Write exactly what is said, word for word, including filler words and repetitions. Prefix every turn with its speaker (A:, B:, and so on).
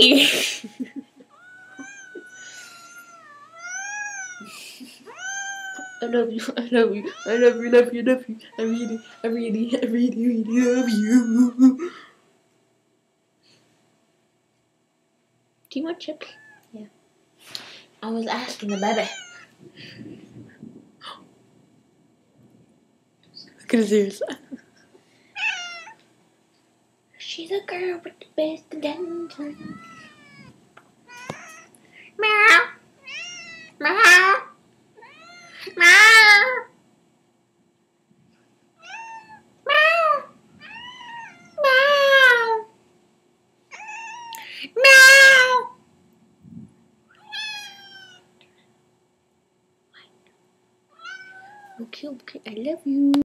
A: I love you, I love you, I love you, love you, love you. I really, I really, I really, really love you. Do you want chips? Yeah. I was asking the baby. Look at his ears. She's a girl with the best dental. Meow. Meow. Meow. Meow. Meow. Meow. Okay, okay, I love you.